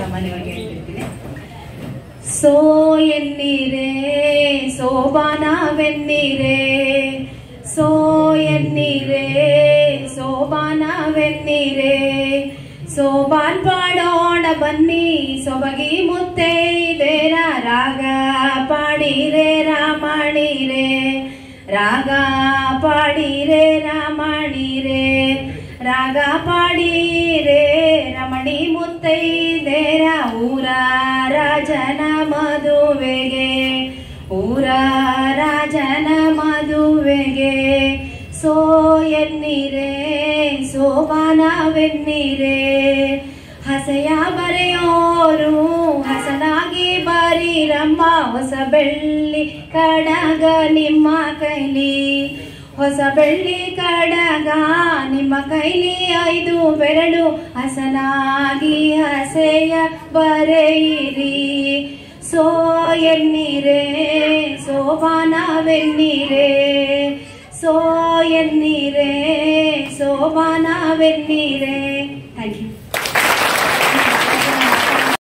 ಸಾಮಾನ್ಯವಾಗಿ ಹೇಳ್ತಿರ್ತೀನಿ. ಸೋ ಎನ್ನೀರೇ ಸೋಬಾನವೆನ್ನೀರೇ, ಸೋ ಎನ್ನೀರೇ ಸೋಬಾನವೆನ್ನೀರೇ, ಸೋಬಾನ್ ಪಾಡೋಣ ಬನ್ನಿ ಸೊಬಗಿ ಮುತ್ತೈದೆರ, ರಾಗ ಪಾಡಿರೆ ರಾಮಣಿರೇ, ರಾಗ ಪಾಡಿರೆ ರಾಮಣಿರೇ, ರಾಗ ಪಾಡಿರೆ ರಮಣಿ ಮುತ್ತೈದೆರ, ಊರ ರಾಜನ ಮದುವೆಗೆ, ಊರ ರಾಜನ ಮದುವೆಗೆ. ಸೋ ಎನ್ನೀರೇ ಸೋಬಾನವೆನ್ನೀರೇ, ಹಸೆಯ ಬರೆಯೋರು ಹಸನಾಗಿ ಬರೀರಮ್ಮ, ಹೊಸ ಬೆಳ್ಳಿ ಕಡಗ ನಿಮ್ಮ ಕೈಲಿ, ಹೊಸ ಬೆಳ್ಳಿ ಕಡಗ ನಿಮ್ಮ ಕೈಲಿ, 5 ಬೆರಳು ಹಸನಾಗಿ ಹಸೆಯ ಬರೆಯಿರಿ. ಸೋ ಎನ್ನೀರೇ ಸೋಬಾನವೆನ್ನೀರೇ, ಸೋ ಎನ್ನೀರೇ ಸೋಬಾನವೆನ್ನೀರೇ. Thank you.